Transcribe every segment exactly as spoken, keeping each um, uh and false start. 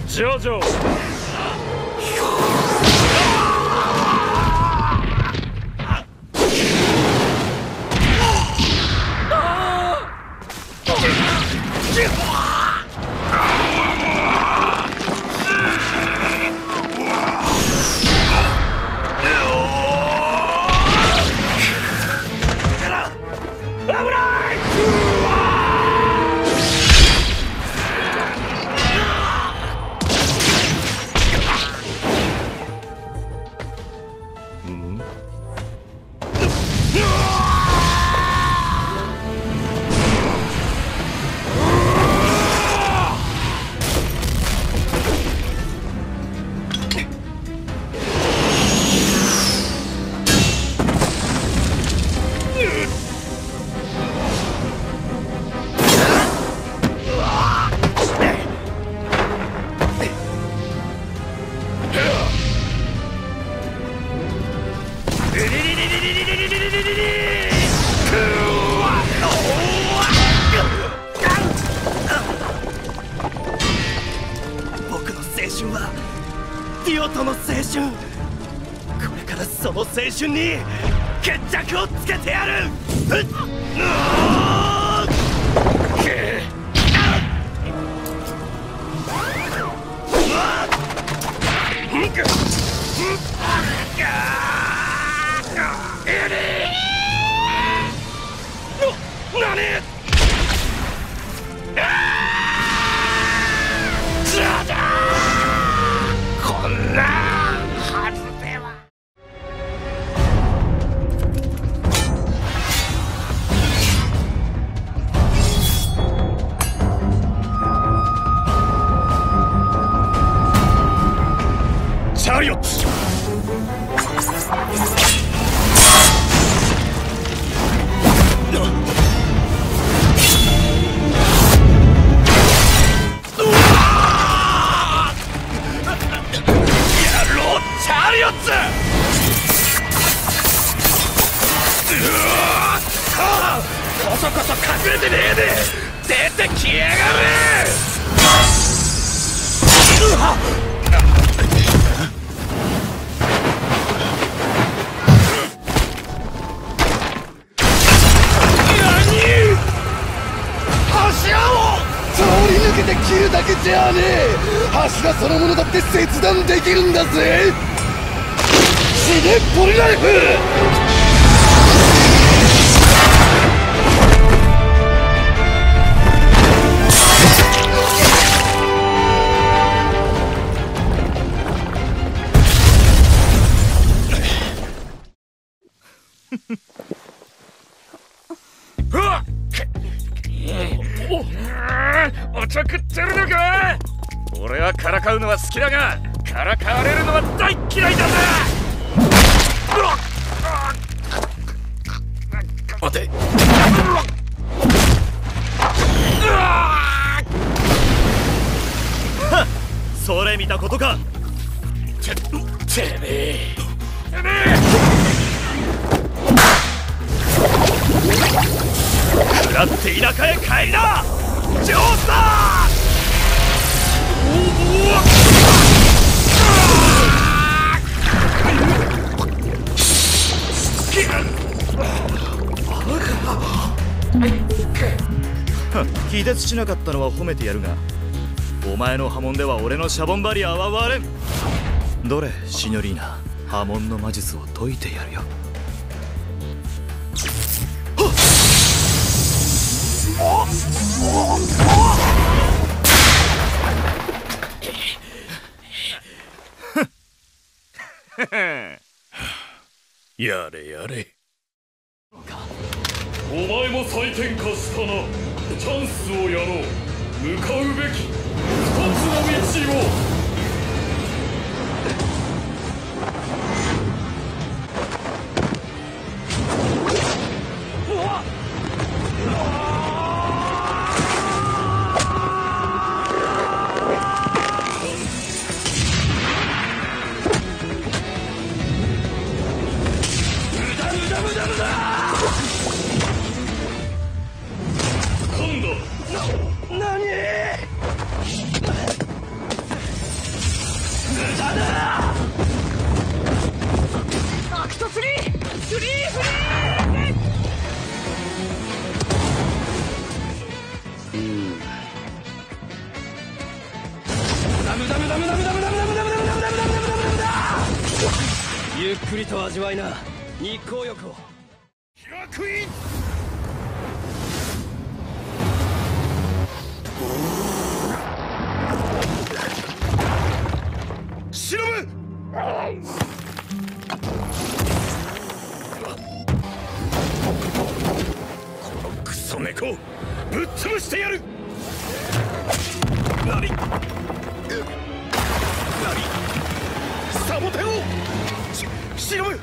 ジョジョ。 僕の青春はディオとの青春。これからその青春に決着をつけてやる。うっこんなはずでは。チャリオット。チャリオッツ！こそこそ隠れてねえで出てきやがれ！柱を通り抜けて切るだけじゃねえ。柱そのものだって切断できるんだぜ。死ねポリライフ！おちょくってるのか。俺はからかうのは好きだがからかわれるのは大嫌いだぜ。待て。それ見たことか。ててめえてめえ食らって田舎へ帰りなジョースター。気絶しなかったのは褒めてやるが、お前の波紋では俺のシャボンバリアは割れん。どれシニョリーナ、波紋の魔術を解いてやるよ。やれやれ。 お前も再転化したな。チャンスをやろう。向かうべき二つの道を。 アクトスリー、スリーフリー。うん。ダメダメダメダメダメダメダメダメダメダメダメダメダメダメダメだ。ゆっくりと味わいな日光浴を。 楽園忍ぶ。このクソ猫をぶっ潰してやる。何何サボテンをし忍ぶ。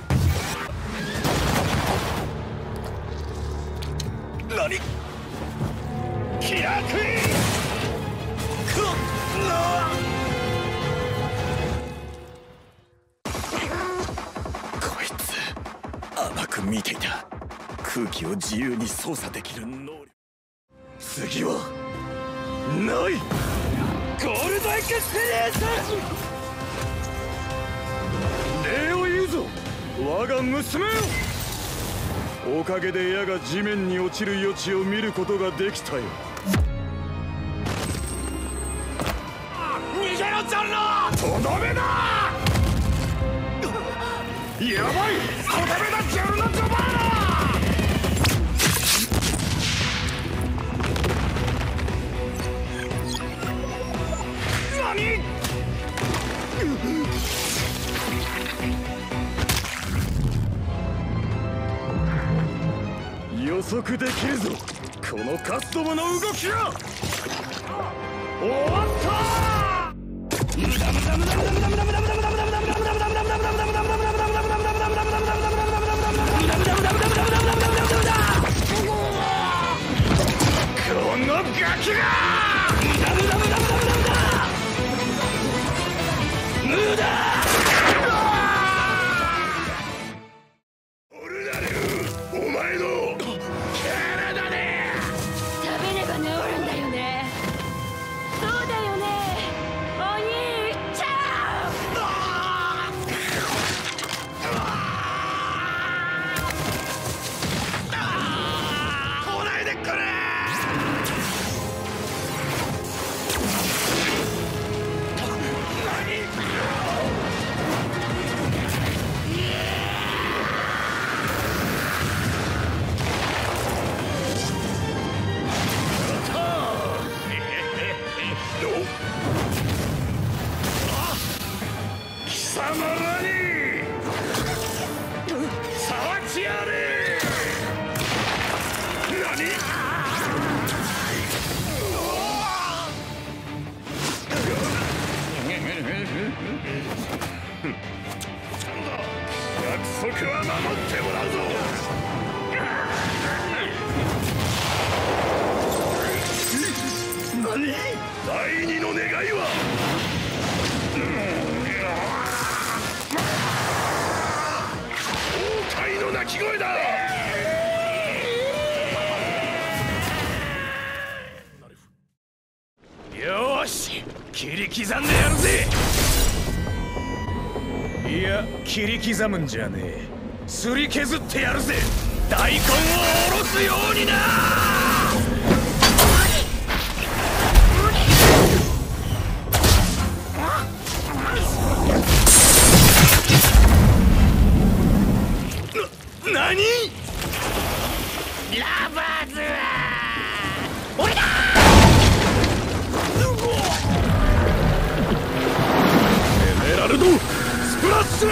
何気楽にこなこいつ甘く見ていた。空気を自由に操作できる能力。次はないゴールドエクスペリエンス。礼を言うぞ我が娘よ。おかげで矢が地面に落ちる余地を見ることができたよ。逃げろジョンロー。とどめだ。やばいとどめだジョルノ・ジョバーナ。何予測できるぞこのカストモの動きが。終わった。このガキが無駄。オルナルお前の貴様らに触ってやれ。何約束は守ってもらうぞ。何第二の願いは崩壊の鳴き声だ。よーし切り刻んでやるぜ。いや切り刻むんじゃねえすり削ってやるぜ。大根をおろすようにな。な、何ラバーズは俺だ。エメラルドスプラッシュ。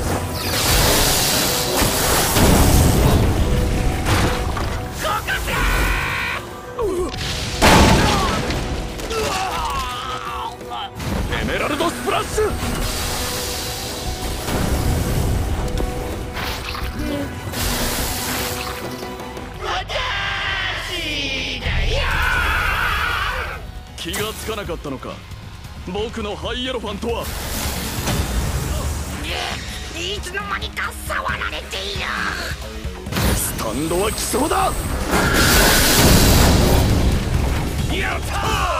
エメラルドスプラッシュ。気がつかなかったのか僕のハイエロファントは。 いつの間にか触られている。 スタンドは来そうだ。やったー。